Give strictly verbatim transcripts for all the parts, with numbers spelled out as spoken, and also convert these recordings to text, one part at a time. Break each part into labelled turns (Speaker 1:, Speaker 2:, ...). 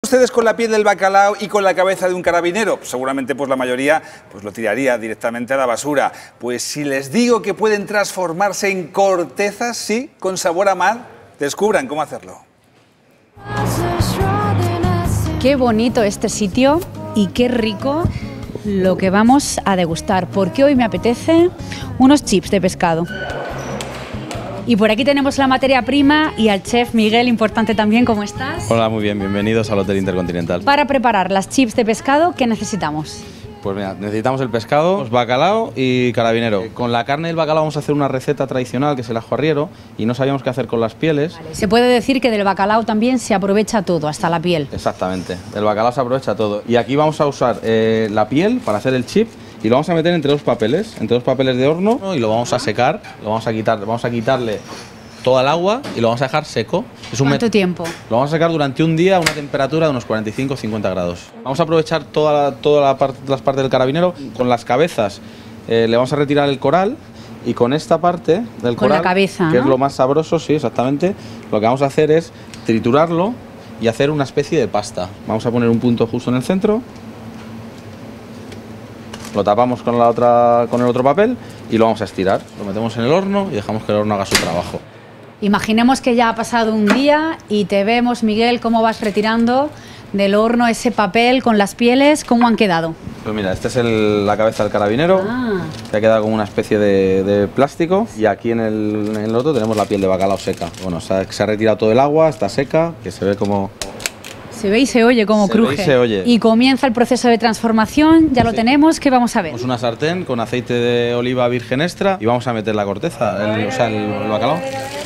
Speaker 1: ustedes con la piel del bacalao y con la cabeza de un carabinero? Pues seguramente pues la mayoría pues lo tiraría directamente a la basura. Pues si les digo que pueden transformarse en cortezas, sí, con sabor a mar, descubran cómo hacerlo.
Speaker 2: Qué bonito este sitio y qué rico lo que vamos a degustar, porque hoy me apetece unos chips de pescado. Y por aquí tenemos la materia prima y al chef Miguel, importante también, ¿cómo estás?
Speaker 3: Hola, muy bien, bienvenidos al Hotel Intercontinental.
Speaker 2: Para preparar las chips de pescado, ¿qué necesitamos?
Speaker 3: Pues mira, necesitamos el pescado, bacalao y carabinero. Con la carne del bacalao vamos a hacer una receta tradicional que es el ajo arriero y no sabíamos qué hacer con las pieles.
Speaker 2: Vale. Se puede decir que del bacalao también se aprovecha todo, hasta la piel.
Speaker 3: Exactamente, del bacalao se aprovecha todo. Y aquí vamos a usar eh, la piel para hacer el chip y lo vamos a meter entre dos papeles, entre dos papeles de horno y lo vamos a secar, lo vamos a quitar, vamos a quitarle toda el agua y lo vamos a dejar seco. Es un
Speaker 2: ¿Cuánto tiempo?
Speaker 3: Lo vamos a sacar durante un día a una temperatura de unos cuarenta y cinco a cincuenta grados. Vamos a aprovechar toda la, toda la parte, las partes del carabinero. Con las cabezas eh, le vamos a retirar el coral y con esta parte del
Speaker 2: con
Speaker 3: coral,
Speaker 2: la cabeza,
Speaker 3: que
Speaker 2: ¿no?
Speaker 3: es lo más sabroso, sí, exactamente, lo que vamos a hacer es triturarlo y hacer una especie de pasta. Vamos a poner un punto justo en el centro. Lo tapamos con, la otra, con el otro papel y lo vamos a estirar. Lo metemos en el horno y dejamos que el horno haga su trabajo.
Speaker 2: Imaginemos que ya ha pasado un día y te vemos, Miguel, cómo vas retirando del horno ese papel con las pieles, ¿cómo han quedado?
Speaker 3: Pues mira, esta es el, la cabeza del carabinero,
Speaker 2: ah.
Speaker 3: que ha quedado como una especie de, de plástico, y aquí en el, en el otro tenemos la piel de bacalao seca. Bueno, se ha, se ha retirado todo el agua, está seca, que se ve como...
Speaker 2: Se ve y se oye cómo
Speaker 3: se
Speaker 2: cruje.
Speaker 3: Ve y se oye.
Speaker 2: Y comienza el proceso de transformación, ya lo
Speaker 3: sí.
Speaker 2: tenemos, ¿qué vamos a ver?
Speaker 3: Tenemos una sartén con aceite de oliva virgen extra y vamos a meter la corteza, el, o sea, el, el bacalao.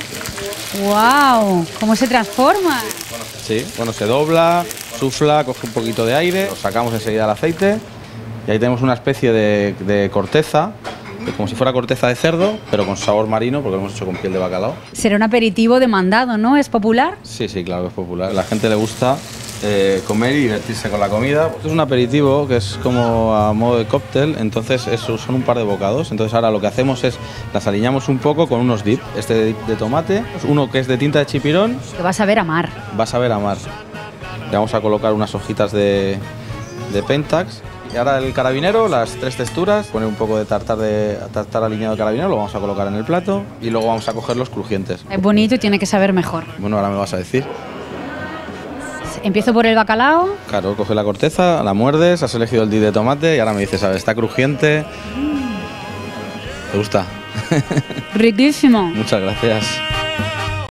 Speaker 2: ¡Wow! ¿Cómo se transforma?
Speaker 3: Bueno, sí, bueno, se dobla, sufla, coge un poquito de aire, lo sacamos enseguida del aceite y ahí tenemos una especie de, de corteza, de como si fuera corteza de cerdo, pero con sabor marino porque lo hemos hecho con piel de bacalao.
Speaker 2: Será un aperitivo demandado, ¿no? ¿Es popular?
Speaker 3: Sí, sí, claro que es popular. A la gente le gusta eh, comer y divertirse con la comida. Esto es un aperitivo que es como a modo de cóctel, entonces eso, son un par de bocados. Entonces ahora lo que hacemos es las aliñamos un poco con unos dip. Este dip de tomate, uno que es de tinta de chipirón.
Speaker 2: Que vas a ver a mar.
Speaker 3: Vas a ver a mar. Le vamos a colocar unas hojitas de, de Pentax. Y ahora el carabinero, las tres texturas, pone un poco de tartar, de tartar aliñado de carabinero, lo vamos a colocar en el plato y luego vamos a coger los crujientes.
Speaker 2: Es bonito y tiene que saber mejor.
Speaker 3: Bueno, ahora me vas a decir.
Speaker 2: Empiezo por el bacalao.
Speaker 3: Claro, coges la corteza, la muerdes, has elegido el dip de tomate y ahora me dices, a ver, está crujiente. ¿Te gusta?
Speaker 2: Riquísimo.
Speaker 3: Muchas gracias.